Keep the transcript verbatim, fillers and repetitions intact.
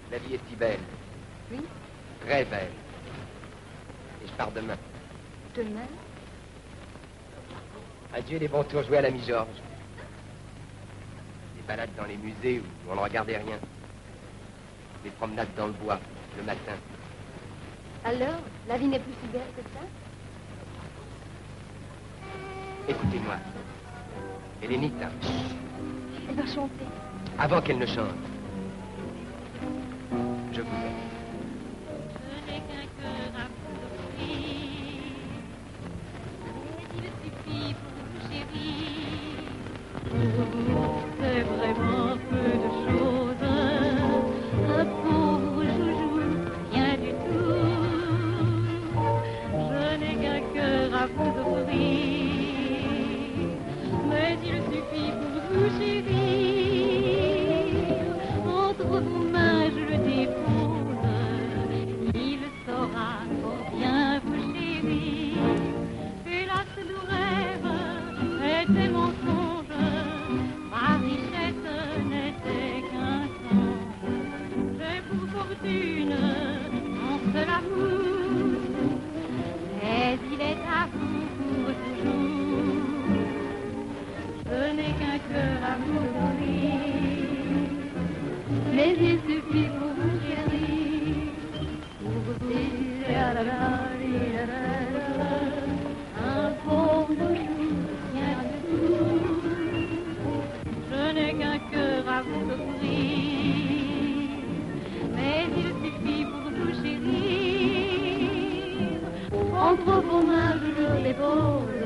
La vie est si belle. Oui. Très belle. Et je pars demain. Demain? Adieu les bons tours joués à la mi-Georges. Des balades dans les musées où on ne regardait rien. Des promenades dans le bois, le matin. Alors, la vie n'est plus si belle que ça? Écoutez-moi. Hélénita. Elle va chanter. Avant qu'elle ne chante. Je vous aime. Je n'ai qu'un cœur à vous offrir. Il suffit pour vous chérir. C'est vraiment peu de choses. Un pauvre joujou, rien du tout. Je n'ai qu'un cœur à vous offrir. Mais il suffit pour vous chérir. Entre vos mains je le dépose. Il saura fort bien vous chérir. Hélas, nos rêves étaient mensonges. Ma richesse n'était qu'un songe. J'ai pour fortune mon seul amour. Mais il est à vous pour toujours. Je n'ai qu'un cœur à vous donner. Mais il suffit pour vous chérir. Pour vous un pauvre jour, rien de tout. Je n'ai qu'un cœur à vous offrir. Mais il suffit pour vous chérir. Entre vos mains je le dépose.